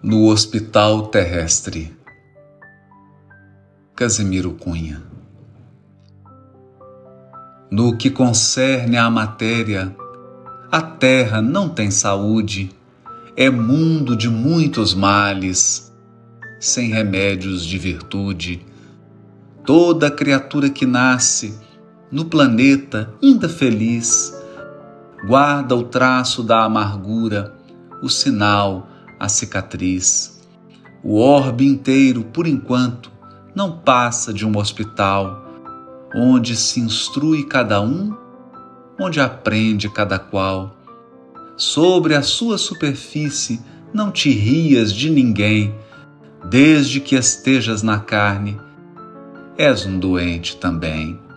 No Hospital Terrestre. Casimiro Cunha. No que concerne à matéria, a terra não tem saúde, é mundo de muitos males, sem remédios de virtude. Toda criatura que nasce no planeta, ainda feliz, guarda o traço da amargura, o sinal, a cicatriz. O orbe inteiro, por enquanto, não passa de um hospital, onde se instrui cada um, onde aprende cada qual. Sobre a sua superfície não te rias de ninguém, desde que estejas na carne, és um doente também.